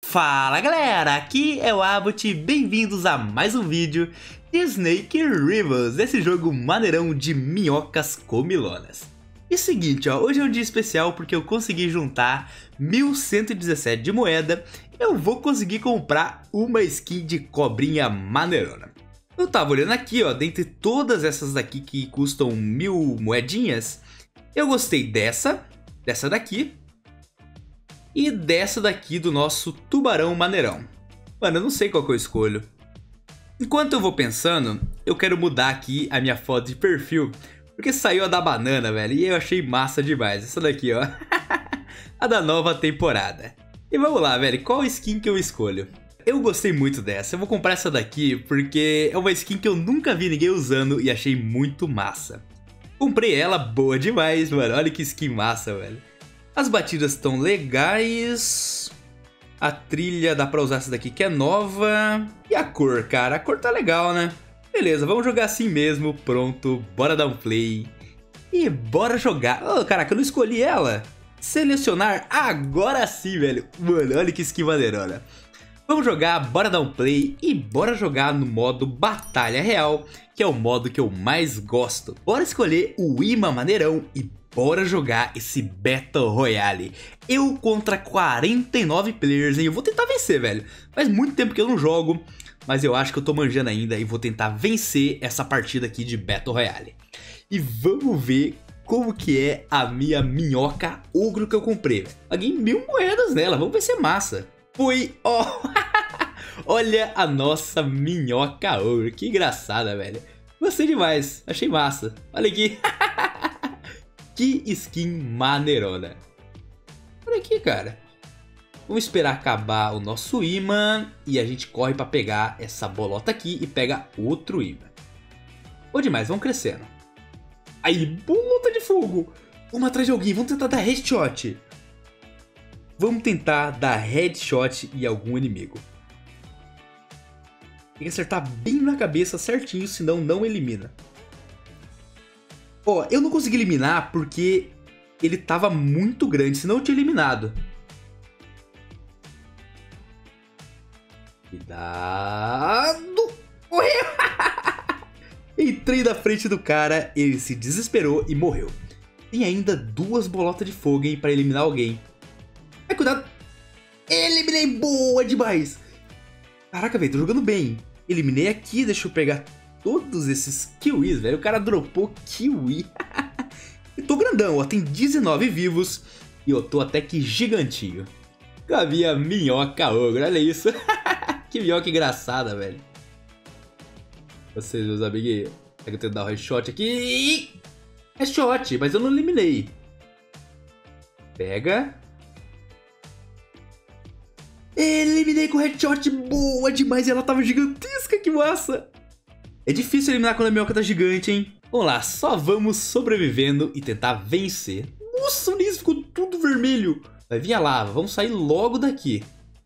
Fala galera, aqui é o Abbott, bem-vindos a mais um vídeo de Snake Rivals, esse jogo maneirão de minhocas comilonas. E seguinte, ó, hoje é um dia especial porque eu consegui juntar 1117 de moeda e eu vou conseguir comprar uma skin de cobrinha maneirona. Eu tava olhando aqui, ó, dentre todas essas daqui que custam 1000 moedinhas, eu gostei dessa daqui e dessa daqui do nosso tubarão maneirão. Mano, eu não sei qual que eu escolho. Enquanto eu vou pensando, eu quero mudar aqui a minha foto de perfil, porque saiu a da banana, velho, e eu achei massa demais. Essa daqui, ó, a da nova temporada. E vamos lá, velho, qual skin que eu escolho? Eu gostei muito dessa, eu vou comprar essa daqui porque é uma skin que eu nunca vi ninguém usando e achei muito massa. Comprei ela, boa demais, mano, olha que skin massa, velho. As batidas estão legais. A trilha dá pra usar essa daqui que é nova. E a cor, cara, a cor tá legal, né? Beleza, vamos jogar assim mesmo, pronto, bora dar um play. E bora jogar. Oh, caraca, eu não escolhi ela. Selecionar agora sim, velho. Mano, olha que skin maneirona. Vamos jogar, bora dar um play e bora jogar no modo Batalha Real, que é o modo que eu mais gosto. Bora escolher o imã maneirão e bora jogar esse Battle Royale. Eu contra 49 players, hein? Eu vou tentar vencer, velho. Faz muito tempo que eu não jogo, mas eu acho que eu tô manjando ainda e vou tentar vencer essa partida aqui de Battle Royale. E vamos ver como que é a minha minhoca ogro que eu comprei. Paguei 1000 moedas nela, vamos ver se é massa. Fui, ó. Olha a nossa minhoca ogro, que engraçada, velho. Gostei demais, achei massa. Olha aqui. Que skin maneirona. Olha aqui, cara. Vamos esperar acabar o nosso imã e a gente corre pra pegar essa bolota aqui e pega outro imã. Bom demais, vamos crescendo. Aí, bolota de fogo. Uma atrás de alguém, vamos tentar dar headshot. Vamos tentar dar headshot em algum inimigo. Tem que acertar bem na cabeça certinho, senão não elimina. Ó, eu não consegui eliminar porque ele tava muito grande, senão eu tinha eliminado. Cuidado! Morreu! Entrei na frente do cara, ele se desesperou e morreu. Tem ainda 2 bolotas de fogo, hein, pra eliminar alguém. Ai, cuidado! Eliminei, boa demais! Caraca, velho, tô jogando bem. Eliminei aqui, deixa eu pegar todos esses kiwis, velho. O cara dropou kiwi. E tô grandão, ó. Tem 19 vivos. E eu tô até que gigantinho. Com a minha minhoca ogro, olha isso. Que minhoca engraçada, velho. Vocês, meus amiguinhos. Será que eu tento dar um headshot aqui? Headshot, mas eu não eliminei. Pega. Eliminei com headshot, boa demais. E ela tava gigantesca, que massa. É difícil eliminar quando a minhoca tá gigante, hein? Vamos lá, só vamos sobrevivendo e tentar vencer. Nossa, o Nis ficou tudo vermelho. Vai vir a lava, vamos sair logo daqui.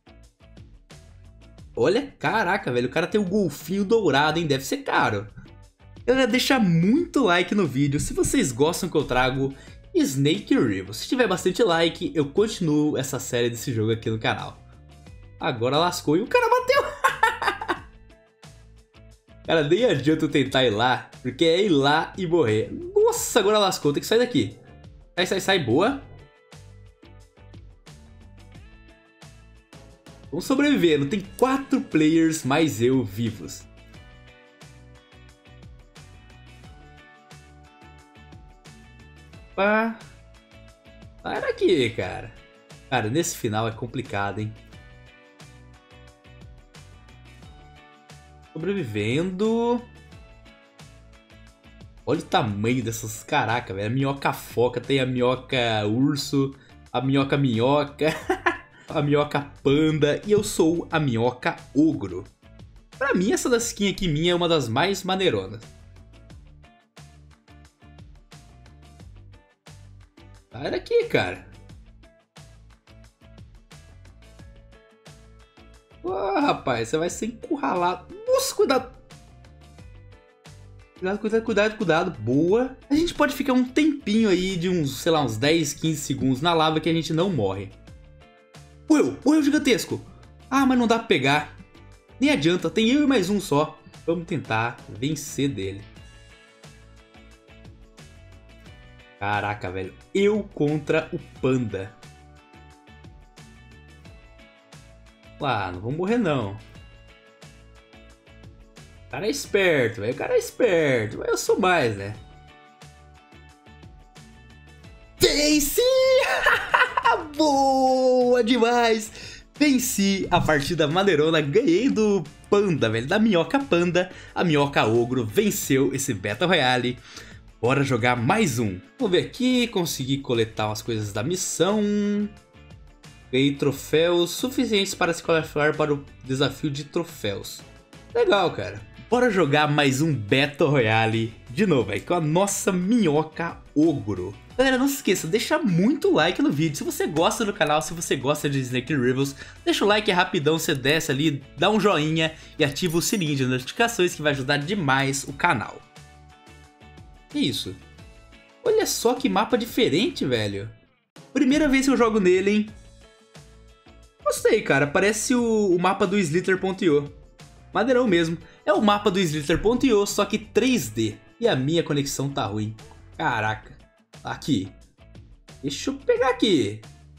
Olha, caraca, velho, o cara tem um golfinho dourado, hein? Deve ser caro. Galera, deixa muito like no vídeo se vocês gostam que eu trago Snake Rivals. Se tiver bastante like, eu continuo essa série desse jogo aqui no canal. Agora lascou e o cara bateu. Cara, nem adianta eu tentar ir lá, porque é ir lá e morrer. Nossa, agora lascou, tem que sair daqui. Sai, boa. Vamos sobrevivendo, tem 4 players mais eu vivos. Opa. Sai daqui, cara. Cara, nesse final é complicado, hein. Sobrevivendo. Olha o tamanho dessas, caraca, velho. A minhoca foca, tem a minhoca urso, a minhoca a minhoca panda e eu sou a minhoca ogro. Pra mim, essa da skin aqui minha é uma das mais maneironas. Sai daqui, cara. Ah, rapaz, você vai ser encurralado. Nossa, cuidado. Cuidado. Boa. A gente pode ficar um tempinho aí de uns, sei lá, uns 10, 15 segundos na lava que a gente não morre. Morreu gigantesco. Ah, mas não dá pra pegar. Nem adianta, tem eu e mais um só. Vamos tentar vencer dele. Caraca, velho. Eu contra o panda. Ah, não vou morrer não. O cara é esperto, velho. O cara é esperto. Mas eu sou mais, né? Venci! Boa demais! Venci a partida maneirona. Ganhei do panda, velho. Da minhoca panda. A minhoca ogro venceu esse Battle Royale. Bora jogar mais um. Vamos ver aqui. Consegui coletar umas coisas da missão. Ganhei troféus suficientes para se qualificar para o desafio de troféus. Legal, cara. Bora jogar mais um Battle Royale de novo, aí, com a nossa minhoca ogro. Galera, não se esqueça, deixa muito like no vídeo. Se você gosta do canal, se você gosta de Snake Rivals, deixa o like rapidão, você desce ali, dá um joinha e ativa o sininho de notificações que vai ajudar demais o canal. Que isso? Olha só que mapa diferente, velho. Primeira vez que eu jogo nele, hein? Gostei, cara. Parece o mapa do Slither.io. Madeirão mesmo. É o mapa do Slither.io, só que 3D. E a minha conexão tá ruim. Caraca. Aqui. Deixa eu pegar aqui.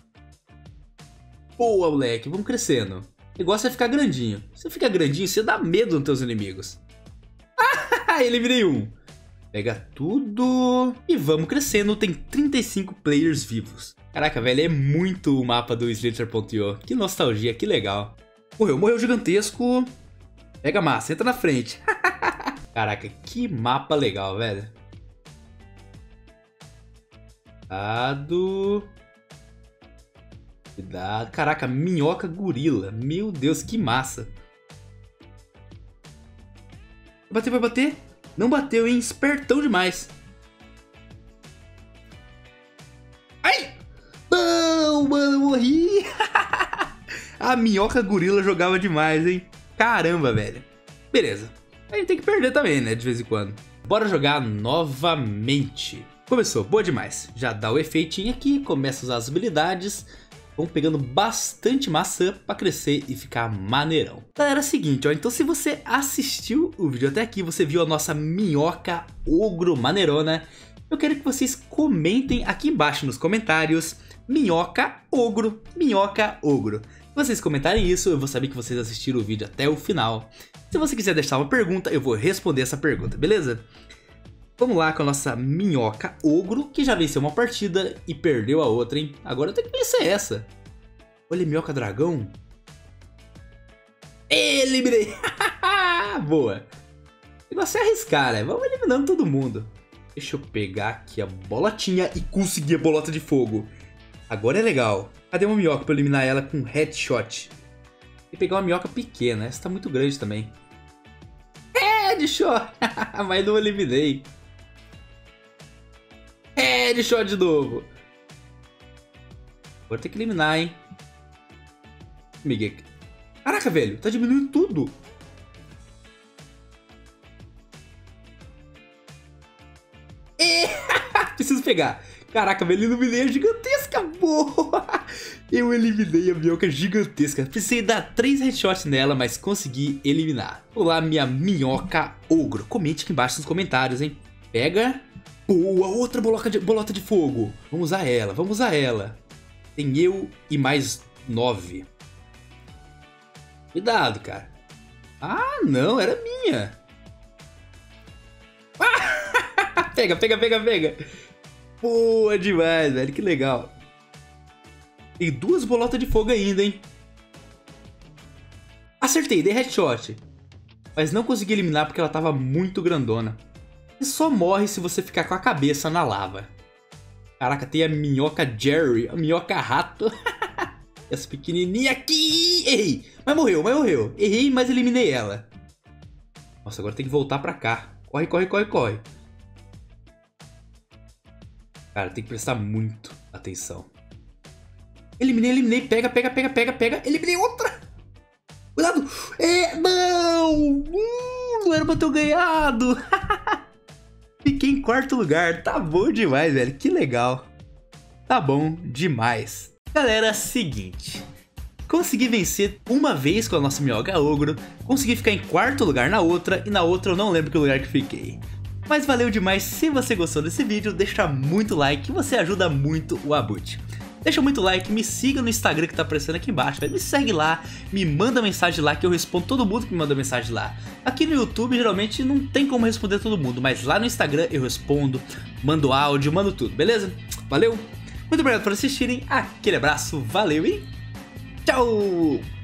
Boa, moleque. Vamos crescendo. O negócio é ficar grandinho. Se fica grandinho, você dá medo nos teus inimigos. Eliminei um. Pega tudo. E vamos crescendo. Tem 35 players vivos. Caraca, velho. É muito o mapa do Slither.io. Que nostalgia, que legal. Morreu gigantesco. Pega massa, entra na frente. Caraca, que mapa legal, velho. Cuidado. Cuidado. Caraca, minhoca gorila. Meu Deus, que massa. Vai bater, vai bater. Não bateu, hein? Espertão demais. Ai! Não, mano, eu morri. A minhoca gorila jogava demais, hein? Caramba, velho. Beleza. A gente tem que perder também, né? De vez em quando. Bora jogar novamente. Começou, boa demais. Já dá o efeitinho aqui, começa a usar as habilidades. Vamos pegando bastante maçã pra crescer e ficar maneirão. Galera, é o seguinte, ó. Então se você assistiu o vídeo até aqui, você viu a nossa minhoca ogro maneirona. Eu quero que vocês comentem aqui embaixo nos comentários. Minhoca ogro, minhoca ogro. Se vocês comentarem isso, eu vou saber que vocês assistiram o vídeo até o final. Se você quiser deixar uma pergunta, eu vou responder essa pergunta, beleza? Vamos lá com a nossa minhoca ogro, que já venceu uma partida e perdeu a outra, hein? Agora eu tenho que vencer essa. Olha, minhoca dragão. Eliminei! Boa. O negócio é arriscar, né? Vamos eliminando todo mundo. Deixa eu pegar aqui a bolotinha e conseguir a bolota de fogo. Agora é legal. Cadê uma minhoca pra eu eliminar ela com headshot? E pegar uma minhoca pequena. Essa tá muito grande também. Headshot! Mas não eliminei. Headshot de novo. Agora tem que eliminar, hein? Miguel. Caraca, velho. Tá diminuindo tudo. Preciso pegar. Caraca, velho, eliminei a gigantesca. Boa! Eu eliminei a minhoca gigantesca. Precisei dar 3 headshots nela, mas consegui eliminar. Olá, minha minhoca ogro. Comente aqui embaixo nos comentários, hein? Pega. Boa, outra bolota de fogo. Vamos usar ela, vamos usar ela. Tem eu e mais 9. Cuidado, cara. Ah, não, era minha. Pega, pega, pega, pega. Boa demais, velho, que legal. Tem 2 bolotas de fogo ainda, hein. Acertei, dei headshot. Mas não consegui eliminar porque ela tava muito grandona. E só morre se você ficar com a cabeça na lava. Caraca, tem a minhoca Jerry, a minhoca rato. Essa pequenininha aqui. Errei, mas morreu, mas morreu. Errei, mas eliminei ela. Nossa, agora tem que voltar pra cá. Corre, corre, corre, corre. Cara, tem que prestar muito atenção. Eliminei, eliminei. Pega, pega, pega, pega, pega. Eliminei outra. Cuidado. Não. Não era pra ter ganhado. Fiquei em 4º lugar. Tá bom demais, velho. Que legal. Tá bom demais. Galera, seguinte. consegui vencer uma vez com a nossa minhoca ogro, consegui ficar em quarto lugar na outra, e na outra eu não lembro que lugar que fiquei. Mas valeu demais. Se você gostou desse vídeo, deixa muito like, que você ajuda muito o Abut. Deixa muito like, me siga no Instagram que tá aparecendo aqui embaixo, velho. Me segue lá, me manda mensagem lá que eu respondo todo mundo que me manda mensagem lá. Aqui no YouTube geralmente não tem como responder todo mundo, mas lá no Instagram eu respondo, mando áudio, mando tudo, beleza? Valeu, muito obrigado por assistirem, aquele abraço, valeu e tchau!